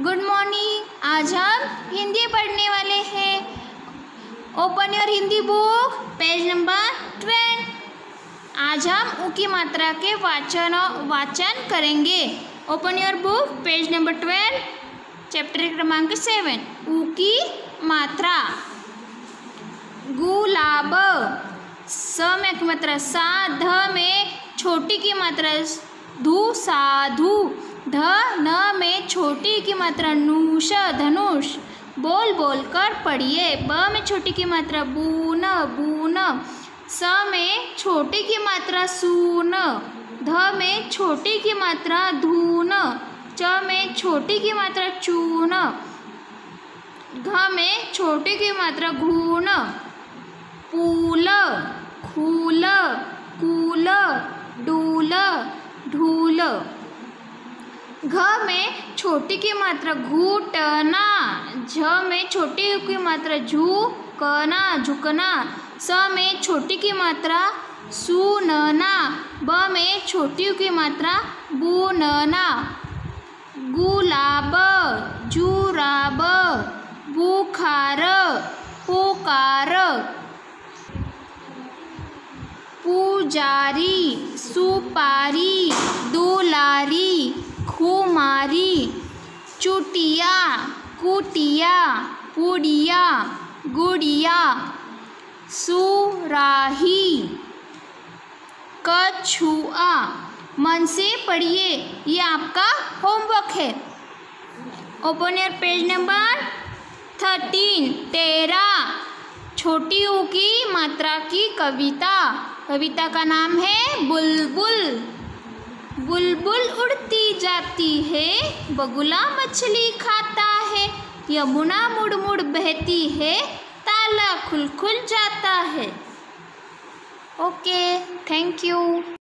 Good morning. आज हम हिंदी पढ़ने वाले हैं। Open your Hindi book, page number 12। आज हम ऊ की मात्रा के वाचन करेंगे। Open your book, page number 12, chapter क्रमांक 7। ऊ की मात्रा। गुलाब, स में की मात्रा सा, ध में छोटी की मात्रा धू, साधु। ध न में छोटी की मात्रा नूश, धनुष। बोल बोल कर पढ़िए। ब में छोटी की मात्रा बून, बून। स में छोटी की मात्रा सून। ध में छोटी की मात्रा धून। च में छोटी की मात्रा चून। घ में छोटी की मात्रा घून। पूल, खूल, कूल, डूल, ढूल। घ में छोटी की मात्रा घूटना। झ में छोटी की मात्रा झुकना, झुकना। स में छोटी की मात्रा सुनना। ब में छोटी की मात्रा बुनना। गुलाब, जुराब, बुखार, पुकार। पुजारी, सुपारी, दुलारी, खुमारी। चुटिया, कुटिया, पुड़िया, गुड़िया। सुराही, कछुआ। मन से पढ़िए, ये आपका होमवर्क है। Open your page number 13, 13। छोटी ऊ की मात्रा की कविता। कविता का नाम है बुलबुल। बुलबुल उड़ती जाती है, बगुला मछली खाता है। यमुना मुड़ मुड़ बहती है, ताला खुल खुल जाता है। Okay, thank you.